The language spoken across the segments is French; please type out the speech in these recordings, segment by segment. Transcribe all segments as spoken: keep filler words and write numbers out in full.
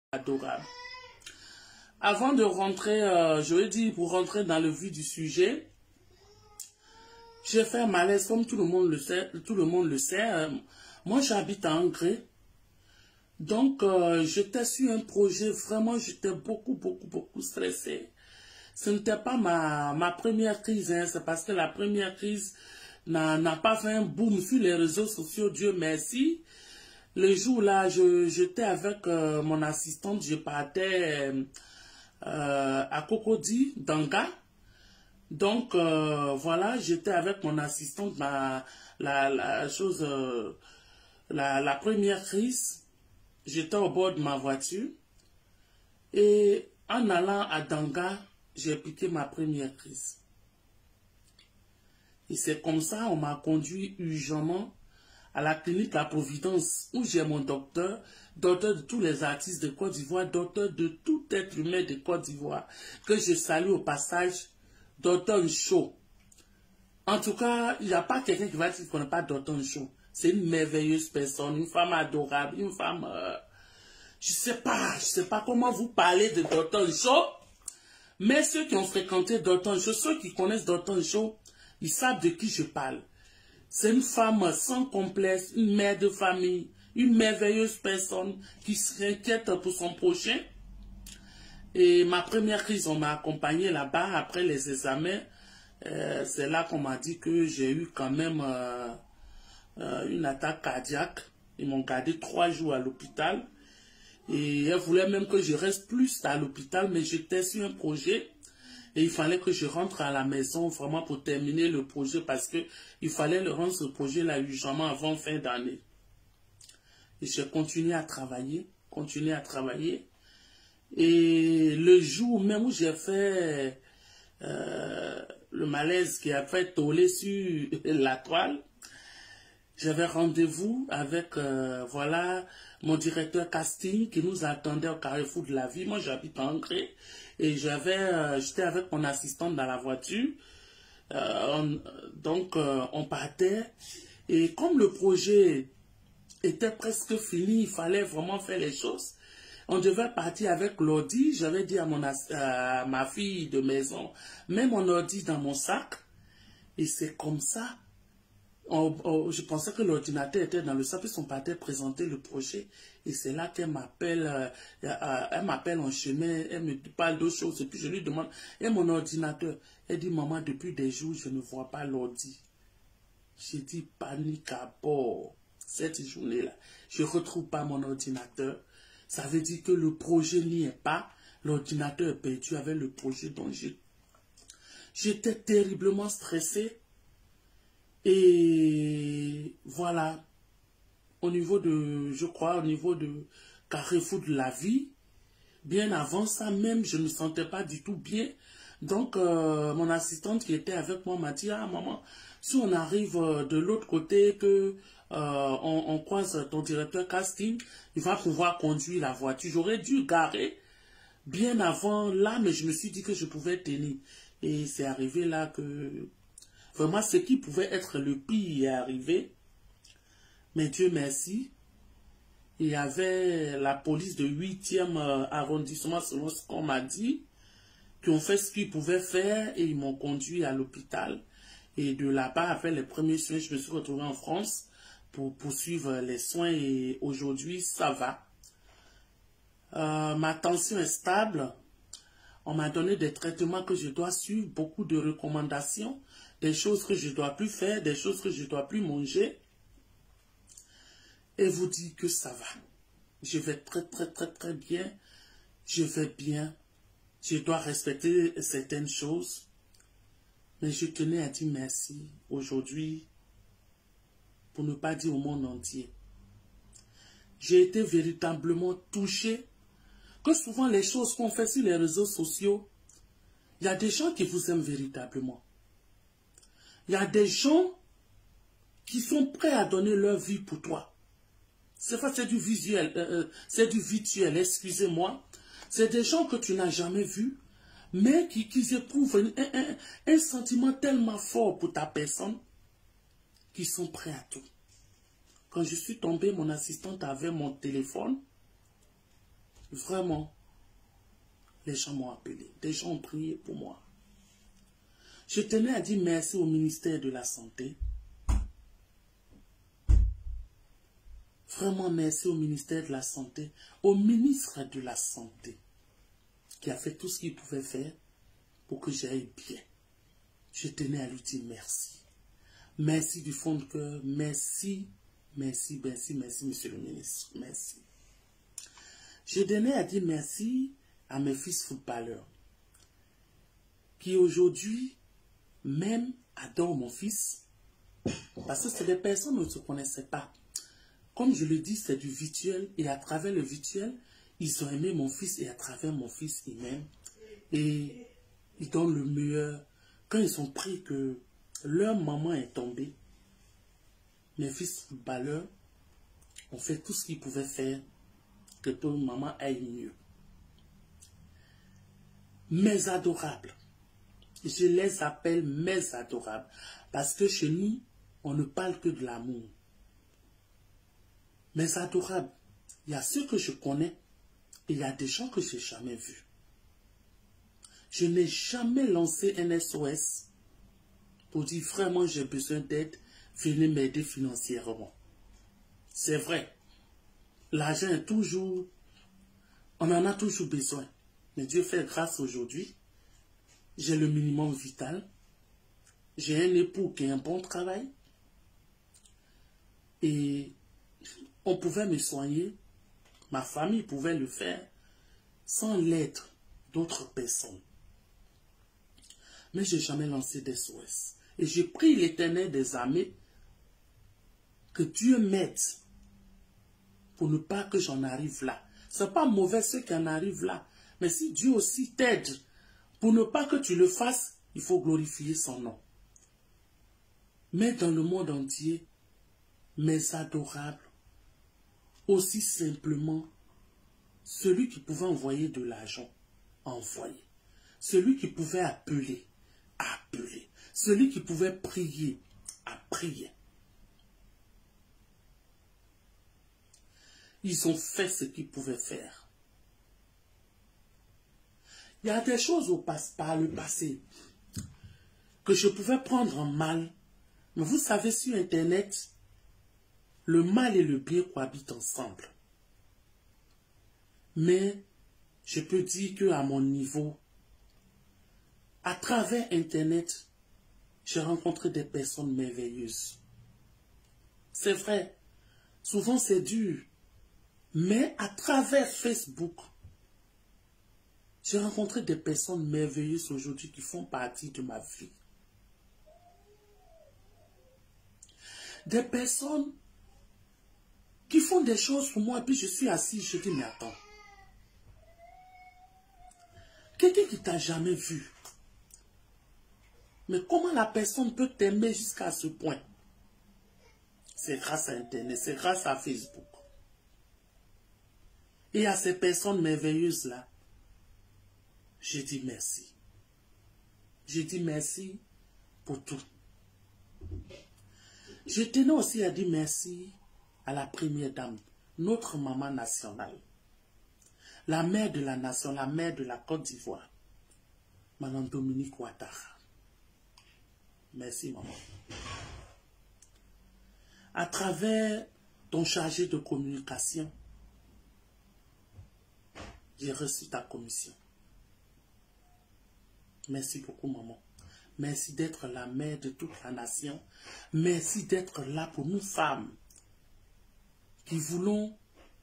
adorable. Avant de rentrer, euh, je veux dire, pour rentrer dans le vif du sujet, j'ai fait un malaise, comme tout le monde le sait. Tout le monde le sait. Euh, moi, j'habite à Angers. Donc, euh, j'étais sur un projet, vraiment, j'étais beaucoup, beaucoup, beaucoup stressée. Ce n'était pas ma, ma première crise, hein, c'est parce que la première crise n'a pas fait un boom sur les réseaux sociaux, Dieu merci. Le jour-là, j'étais avec euh, mon assistante, je partais euh, euh, à Cocody, Danga. Donc, euh, voilà, j'étais avec mon assistante, la, la, la chose, euh, la, la première crise. J'étais au bord de ma voiture. Et en allant à Danga, j'ai piqué ma première crise. Et c'est comme ça, on m'a conduit urgemment à la clinique La Providence, où j'ai mon docteur, docteur de tous les artistes de Côte d'Ivoire, docteur de tout être humain de Côte d'Ivoire, que je salue au passage, docteur Ncho. En tout cas, il n'y a pas quelqu'un qui va dire qu'il ne connaît pas docteur Ncho. C'est une merveilleuse personne, une femme adorable, une femme... Euh, je ne sais pas, je ne sais pas comment vous parlez de docteur Ncho, mais ceux qui ont fréquenté docteur Ncho, ceux qui connaissent docteur Ncho, ils savent de qui je parle. C'est une femme sans complexe, une mère de famille, une merveilleuse personne qui s'inquiète pour son prochain. Et ma première crise, on m'a accompagnée là-bas après les examens. Euh, c'est là qu'on m'a dit que j'ai eu quand même euh, euh, une attaque cardiaque. Ils m'ont gardé trois jours à l'hôpital. Et elle voulait même que je reste plus à l'hôpital, mais j'étais sur un projet. Et il fallait que je rentre à la maison vraiment pour terminer le projet parce que il fallait le rendre ce projet-là urgemment avant fin d'année. Et j'ai continué à travailler, continué à travailler. Et le jour même où j'ai fait euh, le malaise qui a fait toller sur la toile, j'avais rendez-vous avec euh, voilà, mon directeur casting qui nous attendait au Carrefour de la Vie. Moi, j'habite en Angers. Et j'avais, euh, j'étais avec mon assistante dans la voiture. Euh, on, donc, euh, on partait. Et comme le projet était presque fini, il fallait vraiment faire les choses. On devait partir avec l'ordi. J'avais dit à, mon, à ma fille de maison, mets mon ordi dans mon sac. Et c'est comme ça. On, on, je pensais que l'ordinateur était dans le sac, puis on partait présenter le projet. Et c'est là qu'elle m'appelle, euh, euh, elle m'appelle en chemin, elle me parle d'autres choses. Et puis je lui demande, et mon ordinateur? Elle dit, maman, depuis des jours, je ne vois pas l'ordi. J'ai dit, panique à bord. Cette journée-là, je ne retrouve pas mon ordinateur. Ça veut dire que le projet n'y est pas. L'ordinateur est perdu avec le projet dont j'ai. J'étais terriblement stressée. Et voilà, au niveau de, je crois, au niveau de Carrefour de la Vie, bien avant ça même, je ne me sentais pas du tout bien. Donc, euh, mon assistante qui était avec moi m'a dit, ah maman, si on arrive de l'autre côté, que euh, on, on croise ton directeur casting, il va pouvoir conduire la voiture. J'aurais dû garer bien avant là, mais je me suis dit que je pouvais tenir. Et c'est arrivé là que... Vraiment, ce qui pouvait être le pire est arrivé. Mais Dieu merci. Il y avait la police de huitième arrondissement, selon ce qu'on m'a dit, qui ont fait ce qu'ils pouvaient faire et ils m'ont conduit à l'hôpital. Et de là-bas, avec les premiers soins, je me suis retrouvé en France pour poursuivre les soins et aujourd'hui, ça va. Euh, ma tension est stable. On m'a donné des traitements que je dois suivre, beaucoup de recommandations, des choses que je ne dois plus faire, des choses que je ne dois plus manger. Et vous dire que ça va. Je vais très, très, très, très bien. Je vais bien. Je dois respecter certaines choses. Mais je tenais à dire merci aujourd'hui, pour ne pas dire au monde entier. J'ai été véritablement touché que souvent les choses qu'on fait sur les réseaux sociaux, il y a des gens qui vous aiment véritablement. Il y a des gens qui sont prêts à donner leur vie pour toi. C'est pas, c'est du visuel, euh, c'est du virtuel, excusez-moi. C'est des gens que tu n'as jamais vus, mais qui, qui éprouvent un, un, un sentiment tellement fort pour ta personne, qu'ils sont prêts à tout. Quand je suis tombée, mon assistante avait mon téléphone. Vraiment, les gens m'ont appelé. Des gens ont prié pour moi. Je tenais à dire merci au ministère de la Santé. Vraiment merci au ministère de la Santé, au ministre de la Santé, qui a fait tout ce qu'il pouvait faire pour que j'aille bien. Je tenais à lui dire merci. Merci du fond de cœur. Merci, merci, merci, merci, monsieur le ministre. Merci. Je tenais à dire merci à mes fils footballeurs, qui aujourd'hui même adorent mon fils, parce que c'est des personnes qui ne se connaissaient pas. Comme je le dis, c'est du virtuel, et à travers le virtuel, ils ont aimé mon fils, et à travers mon fils, ils m'aiment. Et ils donnent le meilleur. Quand ils ont pris que leur maman est tombée, mes fils footballeurs ont fait tout ce qu'ils pouvaient faire que ton maman aille mieux. Mes adorables, je les appelle mes adorables, parce que chez nous, on ne parle que de l'amour. Mes adorables, il y a ceux que je connais et il y a des gens que je n'ai jamais vus. Je n'ai jamais lancé un S O S pour dire vraiment j'ai besoin d'aide, venez m'aider financièrement. C'est vrai, l'argent est toujours, on en a toujours besoin. Mais Dieu fait grâce aujourd'hui, j'ai le minimum vital, j'ai un époux qui a un bon travail et on pouvait me soigner, ma famille pouvait le faire sans l'aide d'autres personnes. Mais je n'ai jamais lancé d'S O S. Et j'ai pris l'Éternel des armées que Dieu m'aide pour ne pas que j'en arrive là. Ce n'est pas mauvais ceux qui en arrivent là. Mais si Dieu aussi t'aide pour ne pas que tu le fasses, il faut glorifier son nom. Mais dans le monde entier, mes adorables, aussi simplement, celui qui pouvait envoyer de l'argent, envoyer. Celui qui pouvait appeler, appeler. Celui qui pouvait prier, a prié. Ils ont fait ce qu'ils pouvaient faire. Il y a des choses au passe par le passé que je pouvais prendre en mal. Mais vous savez, sur Internet, le mal et le bien cohabitent ensemble. Mais je peux dire qu'à mon niveau, à travers Internet, j'ai rencontré des personnes merveilleuses. C'est vrai, souvent c'est dur. Mais à travers Facebook, j'ai rencontré des personnes merveilleuses aujourd'hui qui font partie de ma vie. Des personnes qui font des choses pour moi, puis je suis assis, je dis, mais attends. Quelqu'un qui t'a jamais vu. Mais comment la personne peut t'aimer jusqu'à ce point? C'est grâce à Internet, c'est grâce à Facebook. Et à ces personnes merveilleuses-là, je dis merci. Je dis merci pour tout. Je tenais aussi à dire merci à la première dame, notre maman nationale, la mère de la nation, la mère de la Côte d'Ivoire, Madame Dominique Ouattara. Merci, maman. À travers ton chargé de communication, j'ai reçu ta commission. Merci beaucoup, maman. Merci d'être la mère de toute la nation. Merci d'être là pour nous femmes qui voulons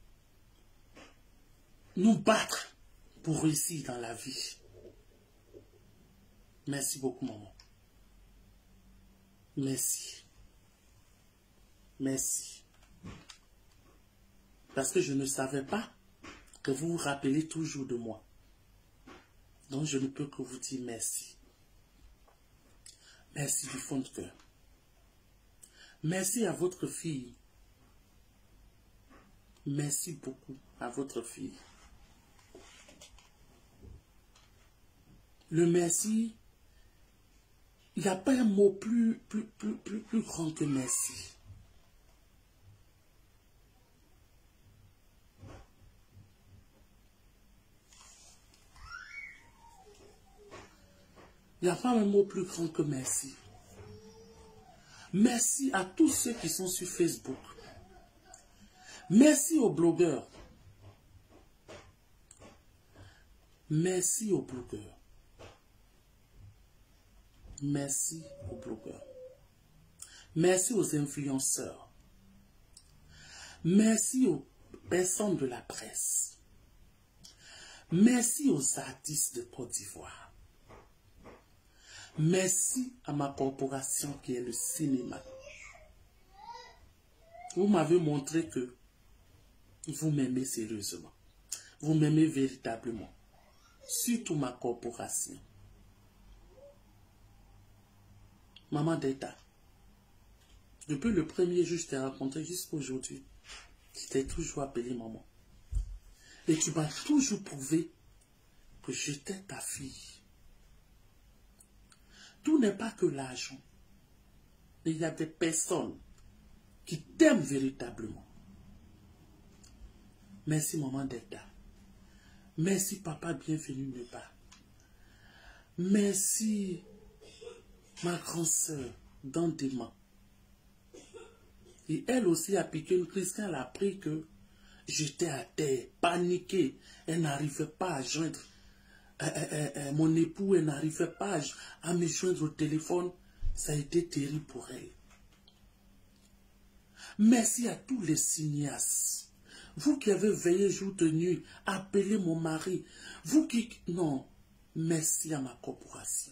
nous battre pour réussir dans la vie. Merci beaucoup, maman. Merci. Merci. Parce que je ne savais pas que vous vous rappelez toujours de moi. Donc je ne peux que vous dire merci. Merci du fond de cœur. Merci à votre fille. Merci beaucoup à votre fille. Le merci, il n'y a pas un mot plus, plus, plus, plus, plus grand que merci. Il n'y a pas un mot plus grand que merci. Merci à tous ceux qui sont sur Facebook. Merci aux blogueurs. Merci aux blogueurs. Merci aux blogueurs. Merci aux influenceurs. Merci aux personnes de la presse. Merci aux artistes de Côte d'Ivoire. Merci à ma corporation qui est le cinéma. Vous m'avez montré que vous m'aimez sérieusement. Vous m'aimez véritablement. Surtout ma corporation. Maman d'État. Depuis le premier jour, je t'ai rencontré jusqu'à aujourd'hui. Je t'ai toujours appelé maman. Et tu m'as toujours prouvé que j'étais ta fille. Tout n'est pas que l'argent. Il y a des personnes qui t'aiment véritablement. Merci maman d'État. Merci papa bienvenue me bas. Merci ma grande sœur dans tes mains. Et elle aussi a piqué une crise quand elle a appris que j'étais à terre, paniquée. Elle n'arrivait pas à joindre euh, euh, euh, mon époux, elle n'arrivait pas à, à me joindre au téléphone. Ça a été terrible pour elle. Merci à tous les cinéastes. Vous qui avez veillé jour de nuit, appelé mon mari. Vous qui... Non, merci à ma corporation.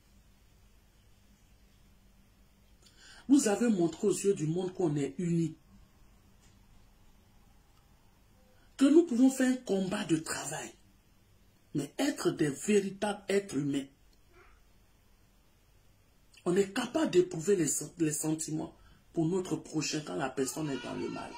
Vous avez montré aux yeux du monde qu'on est unis. Que nous pouvons faire un combat de travail. Mais être des véritables êtres humains. On est capable d'éprouver les, les sentiments pour notre prochain quand la personne est dans le mal.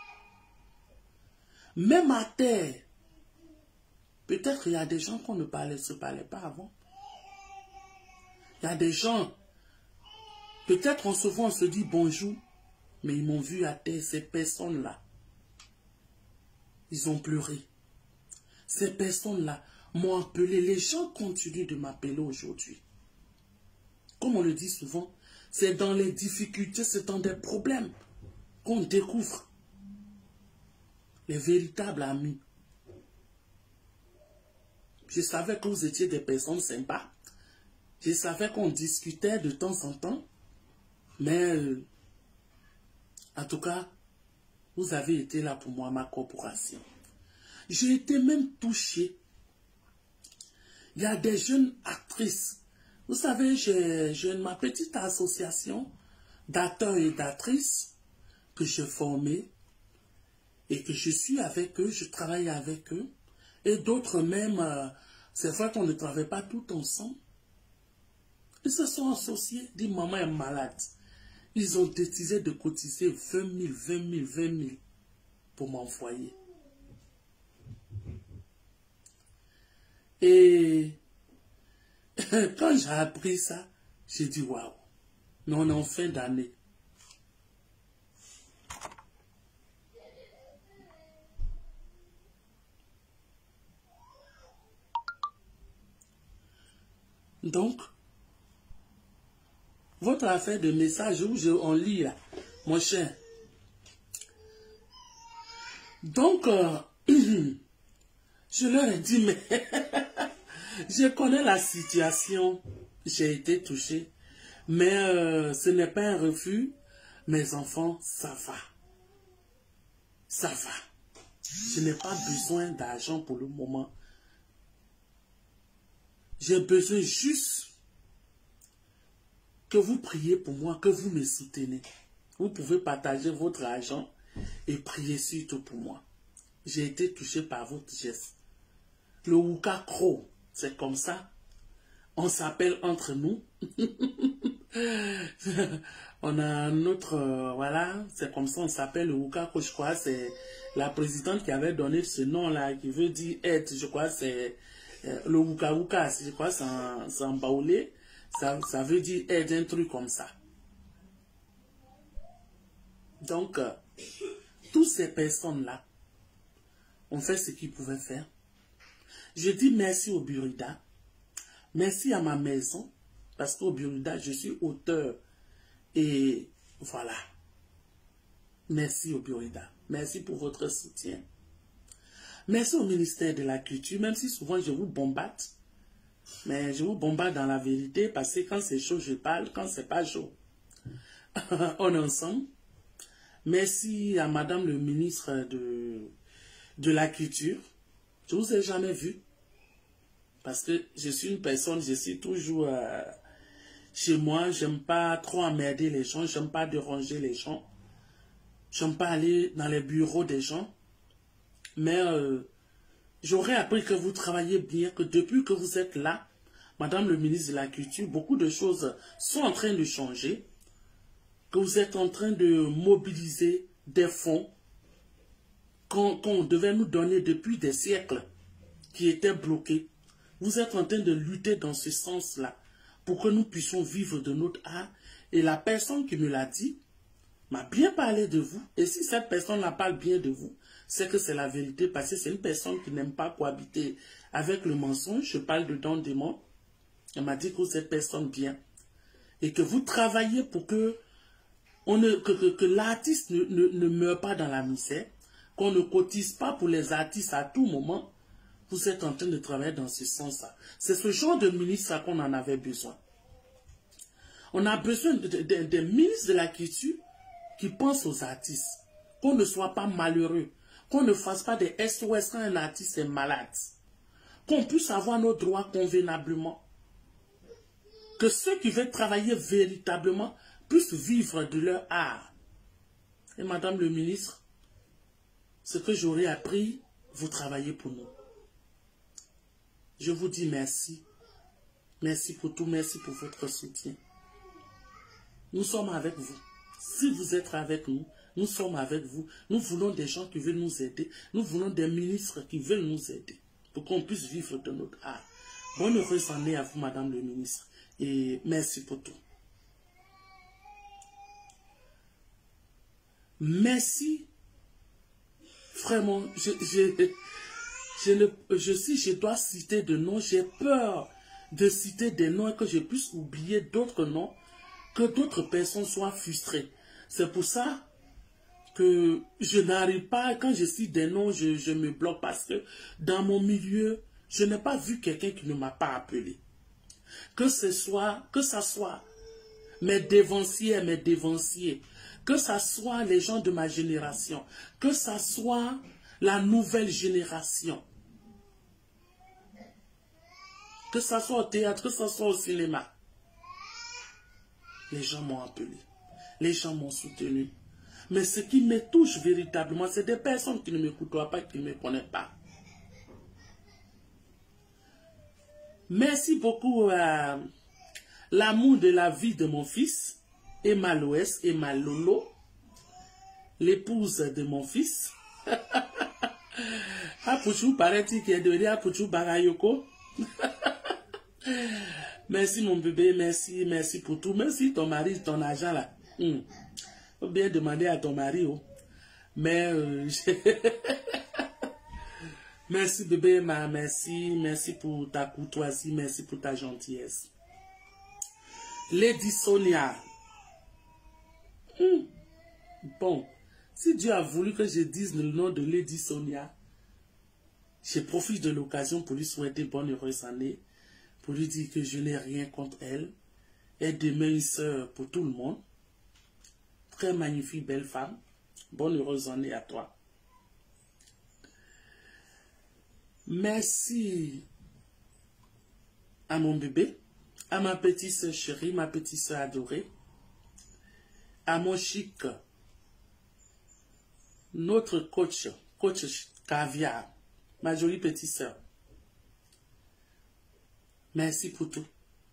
Même à terre, peut-être il y a des gens qu'on ne parlait, se parlait pas avant. Il y a des gens, peut-être on se voit, on se dit bonjour, mais ils m'ont vu à terre, ces personnes-là. Ils ont pleuré. Ces personnes-là m'ont appelé. Les gens continuent de m'appeler aujourd'hui. Comme on le dit souvent, c'est dans les difficultés, c'est dans des problèmes qu'on découvre les véritables amis. Je savais que vous étiez des personnes sympas. Je savais qu'on discutait de temps en temps. Mais, euh, en tout cas, vous avez été là pour moi, ma corporation. J'ai été même touché. Il y a des jeunes actrices. Vous savez, j'ai ma petite association d'acteurs et d'actrices que j'ai formée et que je suis avec eux, je travaille avec eux. Et d'autres même, euh, c'est vrai qu'on ne travaille pas tout ensemble. Ils se sont associés, dit maman est malade. Ils ont décidé de cotiser vingt mille, vingt mille, vingt mille pour m'envoyer. Et quand j'ai appris ça, j'ai dit waouh, mais on est en fin d'année. Donc, votre affaire de message où je, on lit là, mon cher. Donc, euh, je leur ai dit, mais je connais la situation, j'ai été touché, mais euh, ce n'est pas un refus. Mes enfants, ça va. Ça va. Je n'ai pas besoin d'argent pour le moment. J'ai besoin juste que vous priez pour moi, que vous me soutenez. Vous pouvez partager votre argent et prier surtout pour moi. J'ai été touché par votre geste. Le Wuka Kro, c'est comme ça. On s'appelle entre nous. On a notre... Euh, voilà, c'est comme ça, on s'appelle le Wuka Kro. Je crois c'est la présidente qui avait donné ce nom-là, qui veut dire aide. Je crois c'est euh, le Wuka Wuka. Je crois c'est en, en baoulé. Ça, ça veut dire aide, un truc comme ça. Donc, euh, toutes ces personnes-là ont fait ce qu'ils pouvaient faire. Je dis merci au Burida. Merci à ma maison, parce qu'au Burida, je suis auteur. Et voilà. Merci au Burida. Merci pour votre soutien. Merci au ministère de la Culture, même si souvent je vous bombarde. Mais je vous bombarde dans la vérité, parce que quand c'est chaud, je parle. Quand c'est pas chaud, on est ensemble. Merci à Madame le ministre de, de la Culture. Je ne vous ai jamais vu. Parce que je suis une personne, je suis toujours euh, chez moi. J'aime pas trop emmerder les gens. J'aime pas déranger les gens. J'aime pas aller dans les bureaux des gens. Mais euh, j'aurais appris que vous travaillez bien, que depuis que vous êtes là, Madame le ministre de la Culture, beaucoup de choses sont en train de changer. Que vous êtes en train de mobiliser des fonds qu'on qu'on devait nous donner depuis des siècles, qui étaient bloqués. Vous êtes en train de lutter dans ce sens-là, pour que nous puissions vivre de notre art. Et la personne qui me l'a dit, m'a bien parlé de vous. Et si cette personne la parle bien de vous, c'est que c'est la vérité, parce que c'est une personne qui n'aime pas cohabiter avec le mensonge. Je parle de Don Démon. Elle m'a dit que vous êtes personne bien. Et que vous travaillez pour que, on ne, que, que, que l'artiste ne, ne, ne meure pas dans la misère, qu'on ne cotise pas pour les artistes à tout moment. Vous êtes en train de travailler dans ce sens-là. C'est ce genre de ministre qu'on en avait besoin. On a besoin de, de, de, de ministres de la culture qui pensent aux artistes. Qu'on ne soit pas malheureux. Qu'on ne fasse pas des S O S quand un artiste est malade. Qu'on puisse avoir nos droits convenablement. Que ceux qui veulent travailler véritablement puissent vivre de leur art. Et Madame le ministre, ce que j'aurais appris, vous travaillez pour nous. Je vous dis merci. Merci pour tout, merci pour votre soutien. Nous sommes avec vous. Si vous êtes avec nous, nous sommes avec vous. Nous voulons des gens qui veulent nous aider. Nous voulons des ministres qui veulent nous aider pour qu'on puisse vivre de notre art. Bonne heureuse année à vous, Madame le ministre. Et merci pour tout. Merci. Vraiment, je, je, je, ne, je, si je dois citer de noms, j'ai peur de citer des noms et que je puisse oublier d'autres noms, que d'autres personnes soient frustrées. C'est pour ça que je n'arrive pas, quand je cite des noms, je, je me bloque parce que dans mon milieu, je n'ai pas vu quelqu'un qui ne m'a pas appelé. Que ce soit, que ça soit mes dévanciers, mes dévanciers, que ça soit les gens de ma génération, que ça soit la nouvelle génération, que ça soit au théâtre, que ça soit au cinéma. Les gens m'ont appelé, les gens m'ont soutenu. Mais ce qui me touche véritablement, c'est des personnes qui ne me côtoient pas, qui ne me connaissent pas. Merci beaucoup à l'amour de la vie de mon fils, Emma Loès, Emma Lolo, l'épouse de mon fils. Apouchou, paraît-il qu'il est devenu Apouchou Barayoko. Merci mon bébé, merci, merci pour tout. Merci ton mari, ton argent là. Hmm. Faut bien demander à ton mari. Oh. Mais euh, merci bébé, ma, merci, merci pour ta courtoisie, merci pour ta gentillesse. Lady Sonia. Hmm. Bon, si Dieu a voulu que je dise le nom de Lady Sonia, je profite de l'occasion pour lui souhaiter bonne heureuse année, pour lui dire que je n'ai rien contre elle. Elle demeure une sœur pour tout le monde. Très magnifique, belle femme. Bonne heureuse année à toi. Merci à mon bébé, à ma petite sœur chérie, ma petite sœur adorée, à mon chic, notre coach, coach Caviar, ma jolie petite sœur. Merci pour tout.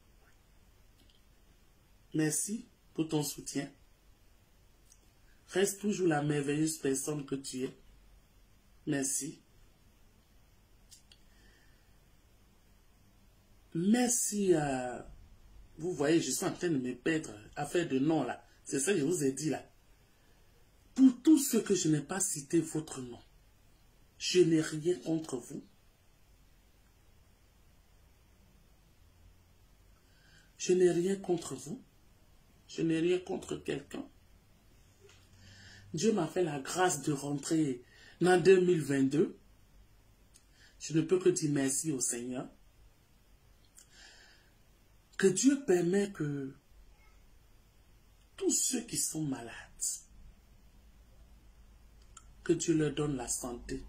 Merci pour ton soutien. Reste toujours la merveilleuse personne que tu es. Merci. Merci à... Vous voyez, je suis en train de me perdre à faire de nom là. C'est ça que je vous ai dit là. Pour tous ceux que je n'ai pas cité votre nom, je n'ai rien contre vous. Je n'ai rien contre vous. Je n'ai rien contre quelqu'un. Dieu m'a fait la grâce de rentrer en deux mille vingt-deux. Je ne peux que dire merci au Seigneur. Que Dieu permet que tous ceux qui sont malades, que Dieu leur donne la santé.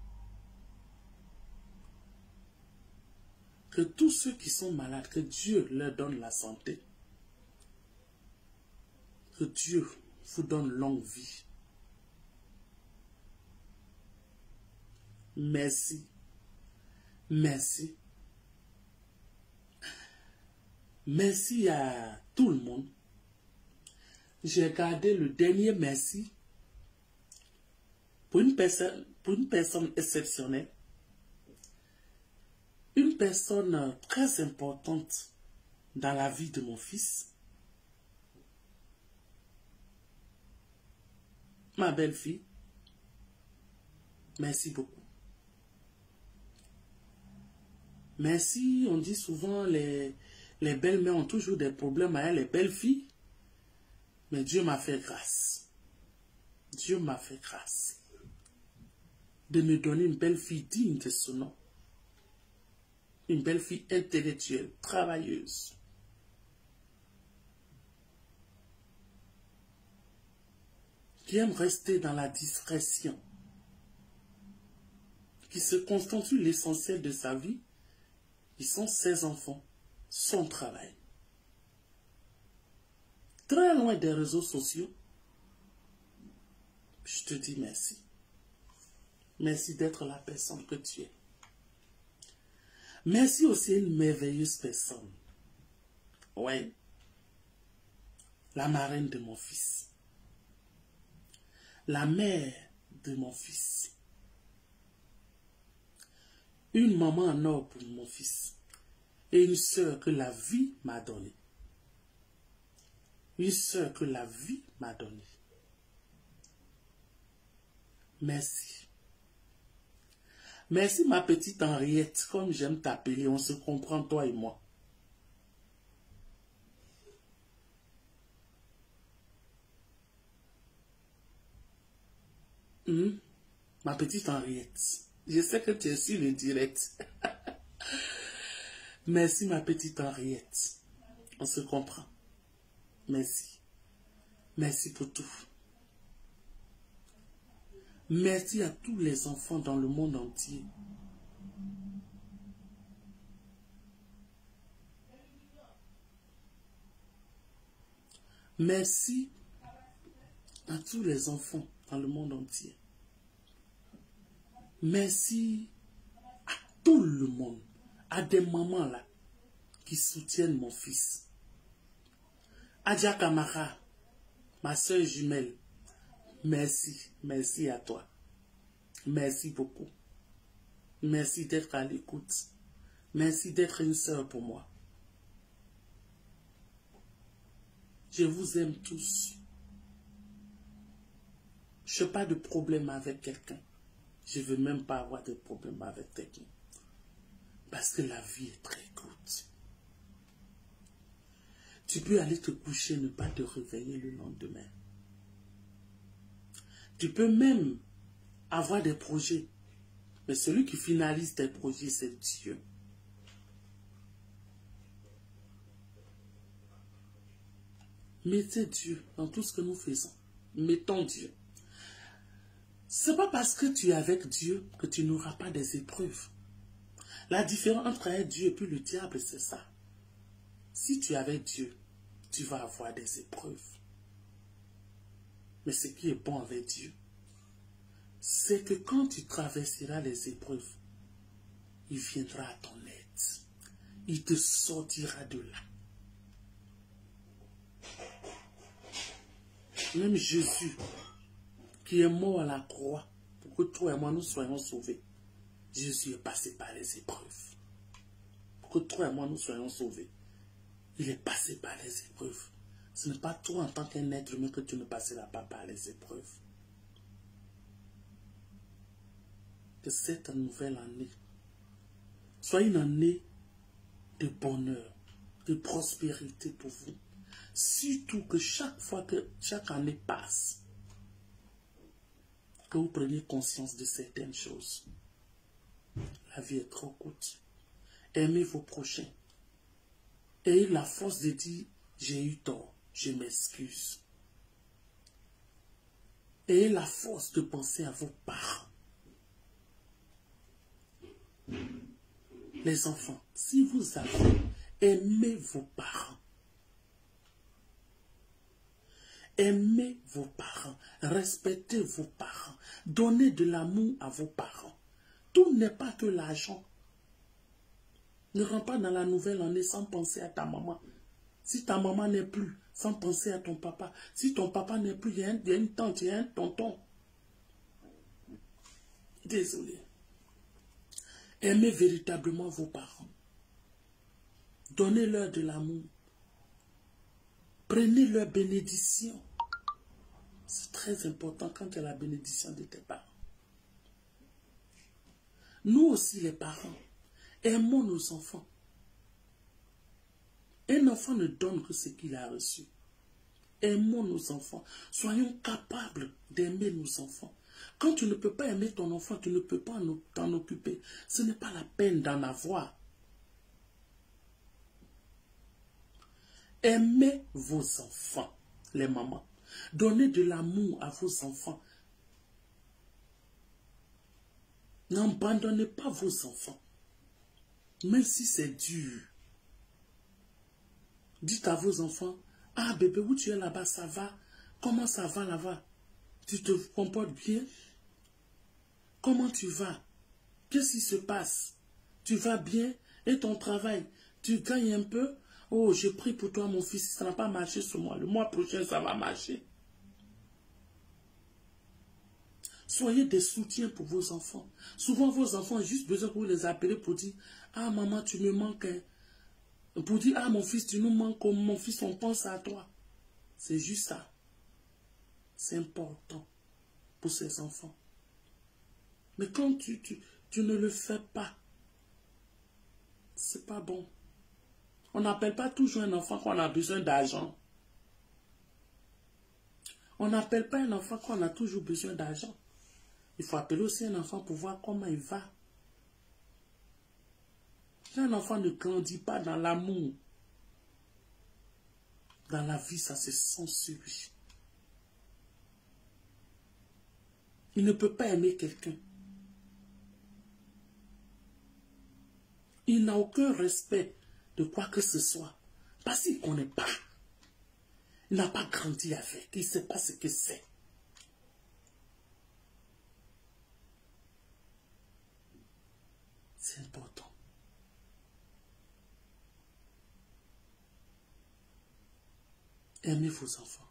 Que tous ceux qui sont malades, que Dieu leur donne la santé. Que Dieu vous donne longue vie. Merci. Merci. Merci à tout le monde. J'ai gardé le dernier merci pour une personne, pour une personne exceptionnelle. Une personne très importante dans la vie de mon fils. Ma belle-fille. Merci beaucoup. Merci, on dit souvent les, les belles-mères ont toujours des problèmes avec les belles-filles. Mais Dieu m'a fait grâce. Dieu m'a fait grâce de me donner une belle-fille digne de son nom. Une belle-fille intellectuelle, travailleuse. Qui aime rester dans la discrétion. Qui se constitue l'essentiel de sa vie. Ils sont ses enfants, son travail. Très loin des réseaux sociaux. Je te dis merci. Merci d'être la personne que tu es. Merci aussi à une merveilleuse personne. Ouais. La marraine de mon fils. La mère de mon fils. Une maman en or pour mon fils. Et une sœur que la vie m'a donnée. Une sœur que la vie m'a donnée. Merci. Merci ma petite Henriette, comme j'aime t'appeler, on se comprend toi et moi. Hum, ma petite Henriette, je sais que tu es sur le direct. Merci ma petite Henriette, on se comprend. Merci. Merci pour tout. Merci à tous les enfants dans le monde entier. Merci à tous les enfants dans le monde entier. Merci à tout le monde, à des mamans là qui soutiennent mon fils. Adja Kamara, ma soeur jumelle, merci, merci à toi. Merci beaucoup. Merci d'être à l'écoute. Merci d'être une soeur pour moi. Je vous aime tous. Je n'ai pas de problème avec quelqu'un. Je ne veux même pas avoir de problème avec quelqu'un. Parce que la vie est très courte. Tu peux aller te coucher, ne pas te réveiller le lendemain. Tu peux même avoir des projets. Mais celui qui finalise tes projets, c'est Dieu. Mettez Dieu dans tout ce que nous faisons. Mettons Dieu. Ce n'est pas parce que tu es avec Dieu que tu n'auras pas des épreuves. La différence entre Dieu et puis le diable, c'est ça. Si tu es avec Dieu, tu vas avoir des épreuves. Mais ce qui est bon avec Dieu, c'est que quand tu traverseras les épreuves, il viendra à ton aide. Il te sortira de là. Même Jésus, qui est mort à la croix, pour que toi et moi nous soyons sauvés, Jésus est passé par les épreuves. Pour que toi et moi nous soyons sauvés, il est passé par les épreuves. Ce n'est pas toi en tant qu'un être humain que tu ne passeras pas par les épreuves. Que cette nouvelle année soit une année de bonheur, de prospérité pour vous. Surtout que chaque fois que chaque année passe, que vous preniez conscience de certaines choses. La vie est trop courte. Aimez vos prochains. Ayez la force de dire, j'ai eu tort, je m'excuse. Ayez la force de penser à vos parents. Les enfants, si vous avez aimé vos parents, aimez vos parents, respectez vos parents, donnez de l'amour à vos parents. Tout n'est pas que l'argent. Ne rentre pas dans la nouvelle année sans penser à ta maman. Si ta maman n'est plus, sans penser à ton papa. Si ton papa n'est plus, il y a une tante, il y a un tonton. Désolé. Aimez véritablement vos parents. Donnez-leur de l'amour. Prenez leur bénédiction. C'est très important quand tu as la bénédiction de tes parents. Nous aussi, les parents, aimons nos enfants. Un enfant ne donne que ce qu'il a reçu. Aimons nos enfants. Soyons capables d'aimer nos enfants. Quand tu ne peux pas aimer ton enfant, tu ne peux pas t'en occuper. Ce n'est pas la peine d'en avoir. Aimez vos enfants, les mamans. Donnez de l'amour à vos enfants. N'abandonnez pas vos enfants. Même si c'est dur. Dites à vos enfants, ah bébé, où tu es là-bas, ça va? Comment ça va là-bas? Tu te comportes bien? Comment tu vas? Qu'est-ce qui se passe? Tu vas bien? Et ton travail? Tu gagnes un peu? Oh, je prie pour toi, mon fils, ça n'a pas marché ce mois. Le mois prochain, ça va marcher. Soyez des soutiens pour vos enfants. Souvent, vos enfants ont juste besoin que vous les appelez pour dire, ah maman, tu me manques. Pour dire, ah mon fils, tu nous manques, mon fils, on pense à toi. C'est juste ça. C'est important pour ces enfants. Mais quand tu, tu, tu ne le fais pas, c'est pas bon. On n'appelle pas toujours un enfant quand on a besoin d'argent. On n'appelle pas un enfant quand on a toujours besoin d'argent. Il faut appeler aussi un enfant pour voir comment il va. Un enfant ne grandit pas dans l'amour. Dans la vie, ça se sent sur lui. Il ne peut pas aimer quelqu'un. Il n'a aucun respect de quoi que ce soit. Parce qu'il ne connaît pas. Il n'a pas grandi avec. Il ne sait pas ce que c'est. C'est important. Aimez vos enfants.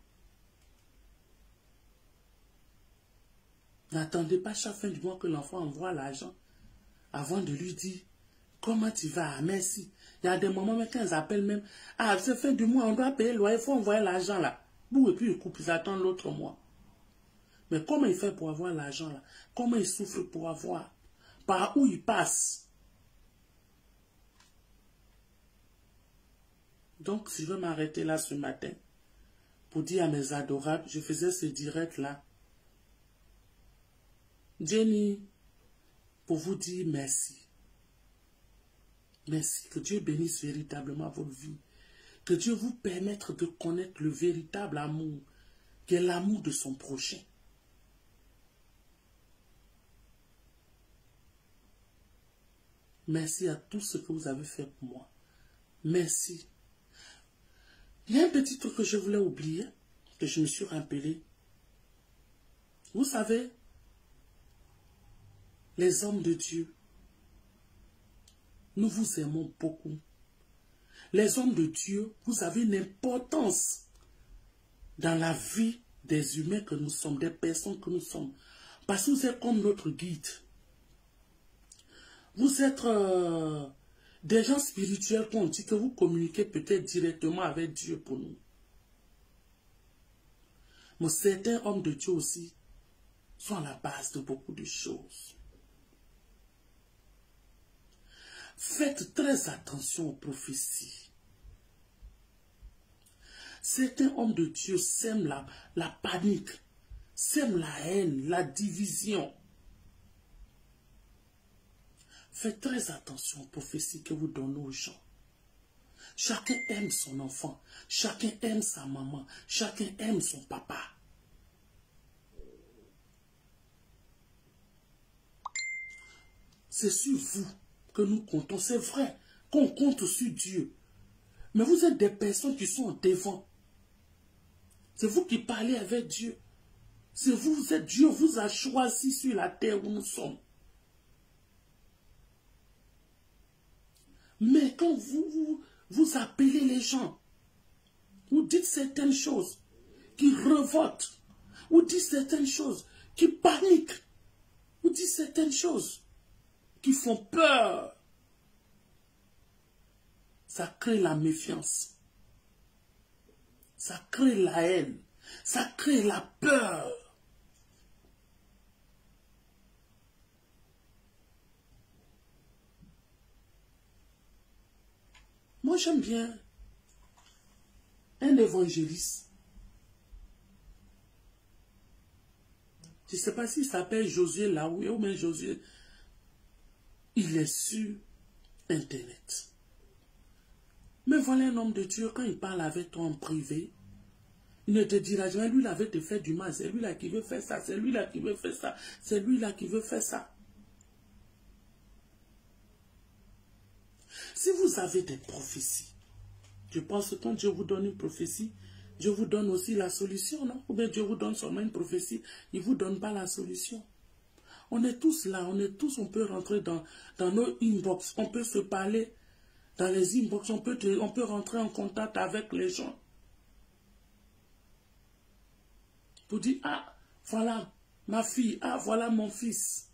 N'attendez pas chaque fin du mois que l'enfant envoie l'argent avant de lui dire comment tu vas, merci. Il y a des moments même quand ils appellent même, ah, c'est fin du mois, on doit payer le loyer, il faut envoyer l'argent là. Bon, et puis ils coupent, ils attendent l'autre mois. Mais comment il fait pour avoir l'argent là? Comment il souffre pour avoir? Par où il passe? Donc, je vais m'arrêter là ce matin pour dire à mes adorables, je faisais ce direct là. Jenny, pour vous dire merci. Merci, que Dieu bénisse véritablement votre vie. Que Dieu vous permette de connaître le véritable amour, qui est l'amour de son prochain. Merci à tout ce que vous avez fait pour moi. Merci. Il y a un petit truc que je voulais oublier, que je me suis rappelé. Vous savez, les hommes de Dieu, nous vous aimons beaucoup. Les hommes de Dieu, vous avez une importance dans la vie des humains que nous sommes, des personnes que nous sommes. Parce que vous êtes comme notre guide. Vous êtes euh, des gens spirituels qu'on dit que vous communiquez peut-être directement avec Dieu pour nous. Mais certains hommes de Dieu aussi sont à la base de beaucoup de choses. Faites très attention aux prophéties. Certains hommes de Dieu sèment la, la panique, sèment la haine, la division. Faites très attention aux prophéties que vous donnez aux gens. Chacun aime son enfant, chacun aime sa maman, chacun aime son papa. C'est sur vous que nous comptons. C'est vrai qu'on compte sur Dieu. Mais vous êtes des personnes qui sont devant. C'est vous qui parlez avec Dieu. C'est vous, vous êtes Dieu vous a choisi sur la terre où nous sommes. Mais quand vous, vous, vous appelez les gens, vous dites certaines choses qui revoltent, vous dites certaines choses qui paniquent, vous dites certaines choses qui font peur. Ça crée la méfiance. Ça crée la haine. Ça crée la peur. Moi, j'aime bien un évangéliste. Je ne sais pas s'il s'appelle Josué Laoué ou bien Josué. Il est sur Internet. Mais voilà un homme de Dieu, quand il parle avec toi en privé, il ne te dira jamais, lui là veut te faire du mal, c'est lui là qui veut faire ça, c'est lui là qui veut faire ça, c'est lui là qui veut faire ça. Si vous avez des prophéties, je pense que quand Dieu vous donne une prophétie, Dieu vous donne aussi la solution, non? Ou bien Dieu vous donne seulement une prophétie, il ne vous donne pas la solution. On est tous là, on est tous, on peut rentrer dans, dans nos inbox, on peut se parler dans les inbox, on peut, te, on peut rentrer en contact avec les gens. Pour dire, ah, voilà ma fille, ah, voilà mon fils.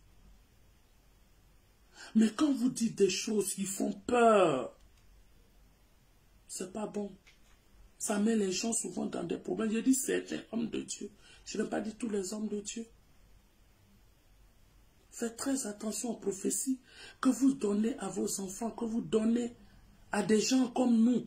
Mais quand vous dites des choses qui font peur, c'est pas bon. Ça met les gens souvent dans des problèmes. Je dis certains hommes de Dieu. Je n'ai pas dit tous les hommes de Dieu. Faites très attention aux prophéties que vous donnez à vos enfants, que vous donnez à des gens comme nous.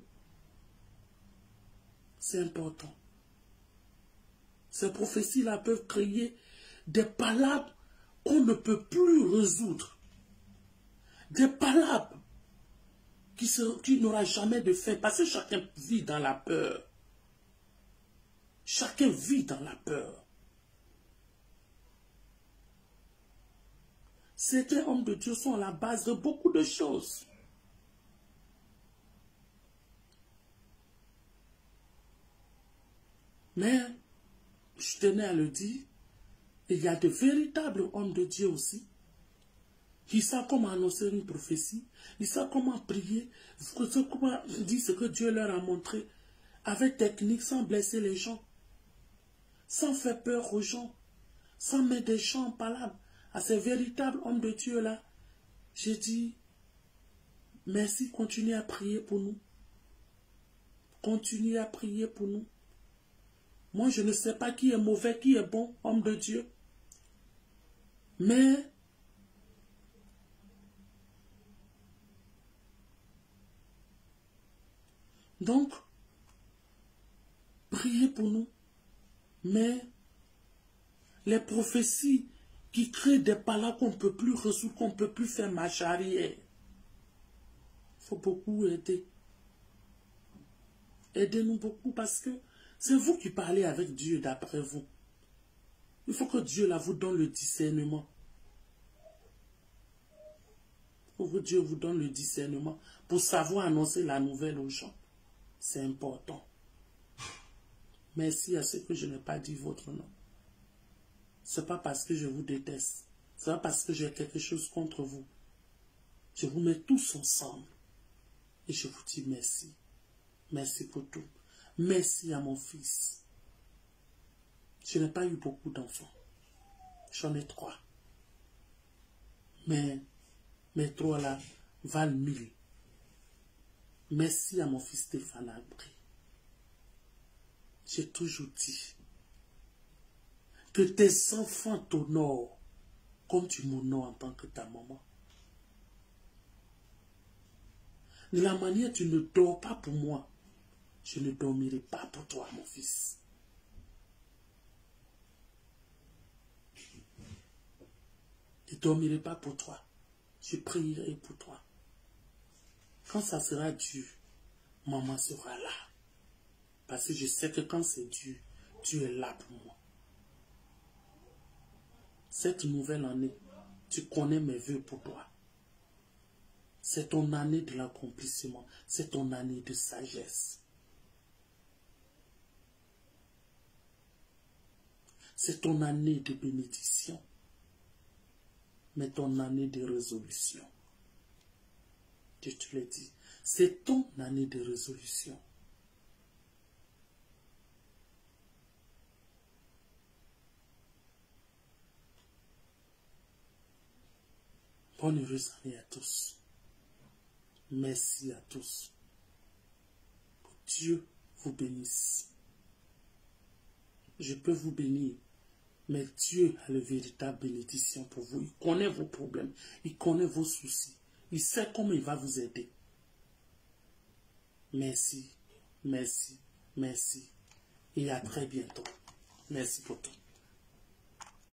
C'est important. Ces prophéties-là peuvent créer des palabres qu'on ne peut plus résoudre. Des palabres qui, qui n'aura jamais de fin. Parce que chacun vit dans la peur. Chacun vit dans la peur. Certains hommes de Dieu sont à la base de beaucoup de choses. Mais, je tenais à le dire, il y a de véritables hommes de Dieu aussi, qui savent comment annoncer une prophétie, ils savent comment prier, comment dire ce que Dieu leur a montré, avec technique, sans blesser les gens, sans faire peur aux gens, sans mettre des gens en palabre. À ces véritables hommes de Dieu-là, j'ai dit, merci, continuez à prier pour nous. Continuez à prier pour nous. Moi, je ne sais pas qui est mauvais, qui est bon, homme de Dieu. Mais, donc, priez pour nous. Mais, les prophéties qui créent des palabres qu'on ne peut plus résoudre, qu'on ne peut plus faire marche arrière. Il faut beaucoup aider. Aidez-nous beaucoup parce que c'est vous qui parlez avec Dieu d'après vous. Il faut que Dieu là vous donne le discernement. Il faut que Dieu vous donne le discernement pour savoir annoncer la nouvelle aux gens. C'est important. Merci à ceux que je n'ai pas dit votre nom. Ce n'est pas parce que je vous déteste. Ce n'est pas parce que j'ai quelque chose contre vous. Je vous mets tous ensemble. Et je vous dis merci. Merci pour tout. Merci à mon fils. Je n'ai pas eu beaucoup d'enfants. J'en ai trois. Mais mes trois là valent mille. Merci à mon fils Stéphane Abri. J'ai toujours dit que tes enfants t'honorent comme tu m'honores en tant que ta maman. De la manière tu ne dors pas pour moi, Je ne dormirai pas pour toi, mon fils. Je ne dormirai pas pour toi. Je prierai pour toi. Quand ça sera dur, maman sera là. Parce que je sais que quand c'est dur, tu es là pour moi. Cette nouvelle année, tu connais mes vœux pour toi. C'est ton année de l'accomplissement. C'est ton année de sagesse. C'est ton année de bénédiction. Mais ton année de résolution. Je te l'ai dit. C'est ton année de résolution. Bonne heureuse année à tous. Merci à tous. Dieu vous bénisse. Je peux vous bénir, mais Dieu a la véritable bénédiction pour vous. Il connaît vos problèmes, il connaît vos soucis. Il sait comment il va vous aider. Merci, merci, merci. Et à très bientôt. Merci pour tout.